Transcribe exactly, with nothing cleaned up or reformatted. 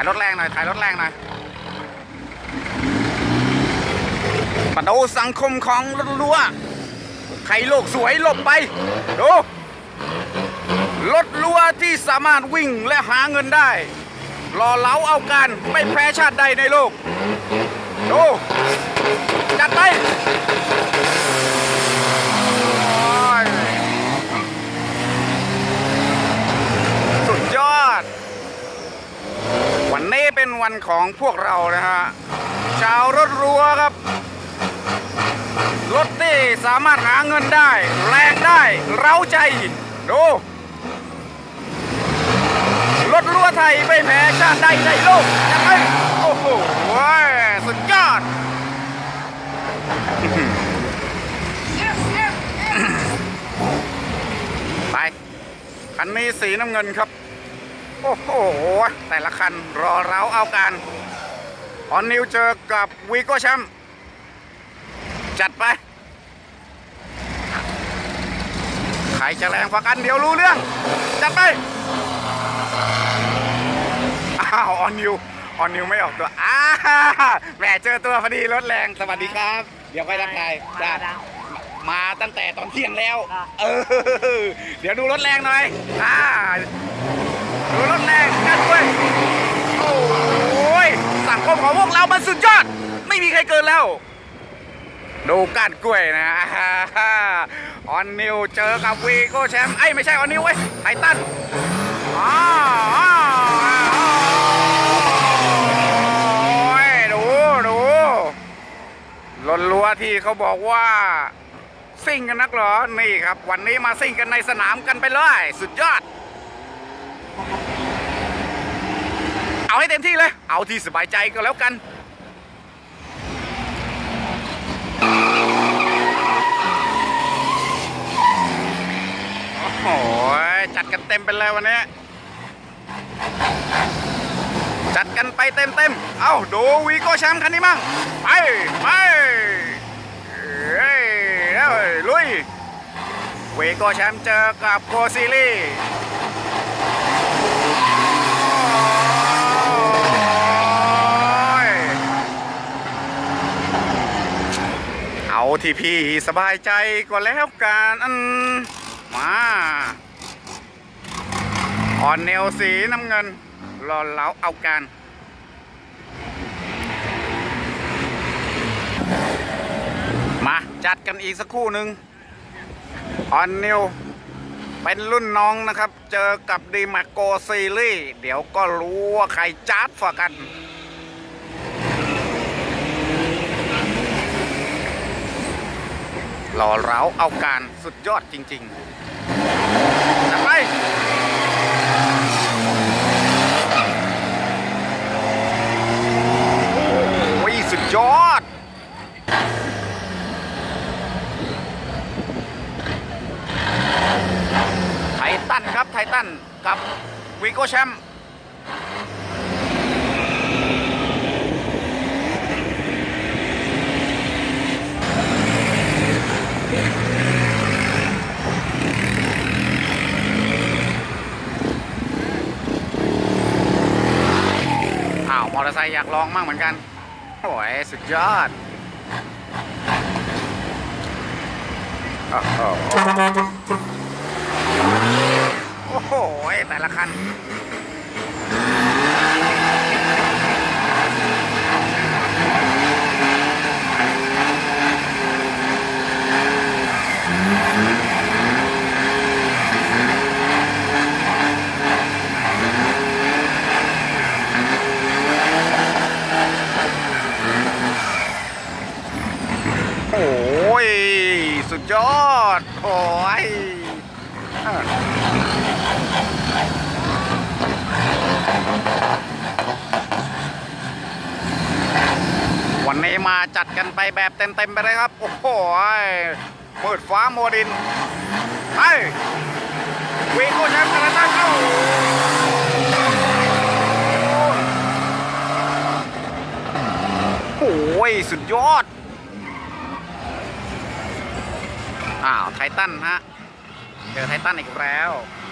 รถแรงหน่อยถ่ายรถแรงหน่อยมาดูสังคมของรถรัวใครโลกสวยหลบไปดูรถรัวที่สามารถวิ่งและหาเงินได้รอเล้าเอาการไม่แพ้ชาติใดในโลกดูจัดไปสุดยอดวันนี้เป็นวันของพวกเรานะฮะชาวรถรัวครับรถที่สามารถหาเงินได้แรงได้เร้าใจดูรถรัวไทยไม่แพ้ชาติใดในโลกจังไหมโอ้โหสุดยอดไปคันนี้สีน้ำเงินครับโอ้โหแต่ละคันรอเร้าเอาการออนนิวเจอกับวีโก้แชมป์จัดไปใครจะแรงกว่ากันเดี๋ยวรู้เรื่องจัดไปอ้าวออนนิวออนนิวไม่ออกตัวอ้าแหมเจอตัวพอดีรถแรงสวัสดีครับเดี๋ยวไปทักทายจ้ามาตั้งแต่ตอนเที่ยงแล้วเออเดี๋ยวดูรถแรงหน่อยอ่าดูรถแรงกันด้วยโอ้ยสังคมของพวกเรามันสุดยอดไม่มีใครเกินแล้วดูก้านกล้วยนะออนนิวเจอกับวีโก้แชมป์ไอ้ไม่ใช่ออนนิวเว้ยไททันอ๋อดูดูรถลัวที่เขาบอกว่าซิ่งกันนักเหรอนี่ครับวันนี้มาซิ่งกันในสนามกันไปเลยสุดยอดเอาให้เต็มที่เลยเอาที่สบายใจก็แล้วกันโอ้ยจัดกันเต็มไปเลยวันนี้จัดกันไปเต็มเต็มเอ้าดูวีโก้แชมป์คันนี้มั่งไปไปเฮ้ยลุยวีโก้แชมป์เจอกับโกซิลี่เอาที่พี่สบายใจก็แล้วกันอันมาออนเนลสีน้ำเงินรอเล้าเอาการมาจัดกันอีกสักคู่หนึ่งออนเนลเป็นรุ่นน้องนะครับเจอกับดีมาโกซีรีส์เดี๋ยวก็รู้ว่าใครจัดฝ่ากันรอเล้าเอาการสุดยอดจริงๆจัดไปโอ้ยสุดยอดไททันครับไททันกับวีโก้แชมป์มอเตอร์ไซค์อยากลองมั่งเหมือนกันโอ้ยสุดยอดโอ้โหแต่ละคันสุดยอดโอ้ยวันนี้มาจัดกันไปแบบเต็มๆไปเลยครับโอ้โหเปิดฟ้าโมดินไปวีโก้แชมป์กันแล้วเข้าโอ้ยสุดยอดอ้าวไททันฮะเจอไททันอีกแล้ว